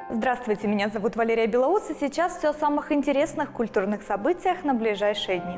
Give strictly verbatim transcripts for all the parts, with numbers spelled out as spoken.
Здравствуйте, меня зовут Валерия Белоус, и сейчас все о самых интересных культурных событиях на ближайшие дни.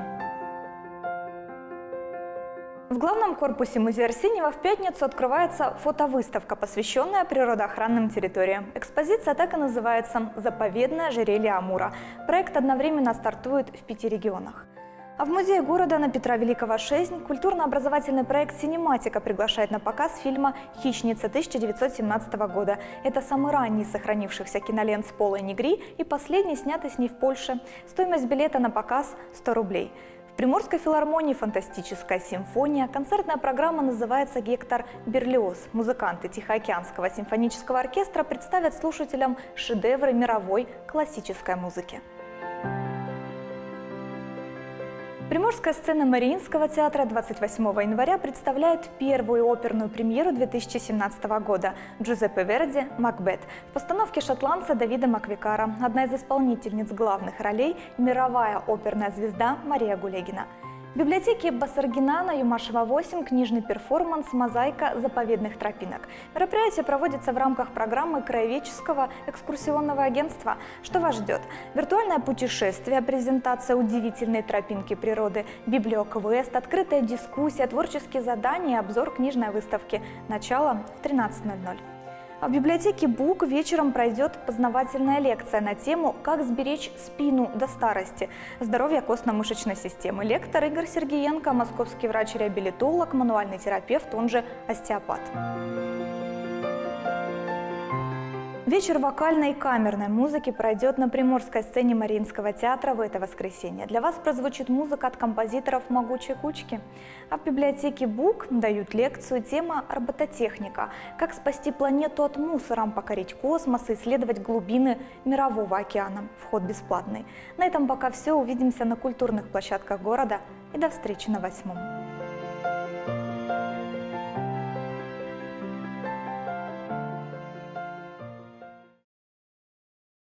В главном корпусе музея Арсеньева в пятницу открывается фотовыставка, посвященная природоохранным территориям. Экспозиция так и называется «Заповедное ожерелье Амура». Проект одновременно стартует в пяти регионах. А в музее города на Петра Великого шесть культурно-образовательный проект «Синематика» приглашает на показ фильма «Хищница» тысяча девятьсот семнадцатого года. Это самый ранний из сохранившихся кинолент с Полой Негри и последний, снятый с ней в Польше. Стоимость билета на показ – сто рублей. В Приморской филармонии фантастическая симфония. Концертная программа называется «Гектор Берлиоз». Музыканты Тихоокеанского симфонического оркестра представят слушателям шедевры мировой классической музыки. Приморская сцена Мариинского театра двадцать восьмого января представляет первую оперную премьеру две тысячи семнадцатого года Джузеппе Верди «Макбет» в постановке шотландца Давида Маквикара. Одна из исполнительниц главных ролей – мировая оперная звезда Мария Гулегина. В библиотеке Басаргина на Юмашева восемь книжный перформанс «Мозаика заповедных тропинок». Мероприятие проводится в рамках программы Краеведческого экскурсионного агентства. Что вас ждет? Виртуальное путешествие, презентация удивительной тропинки природы, библиоквест, открытая дискуссия, творческие задания и обзор книжной выставки. Начало в тринадцать ноль ноль. А в библиотеке БУК вечером пройдет познавательная лекция на тему «Как сберечь спину до старости. Здоровье костно-мышечной системы». Лектор Игорь Сергеенко, московский врач-реабилитолог, мануальный терапевт, он же остеопат. Вечер вокальной и камерной музыки пройдет на Приморской сцене Мариинского театра в это воскресенье. Для вас прозвучит музыка от композиторов «Могучей кучки». А в библиотеке БУК дают лекцию тема «Робототехника. Как спасти планету от мусора, покорить космос и исследовать глубины мирового океана». Вход бесплатный. На этом пока все. Увидимся на культурных площадках города и до встречи на восьмом.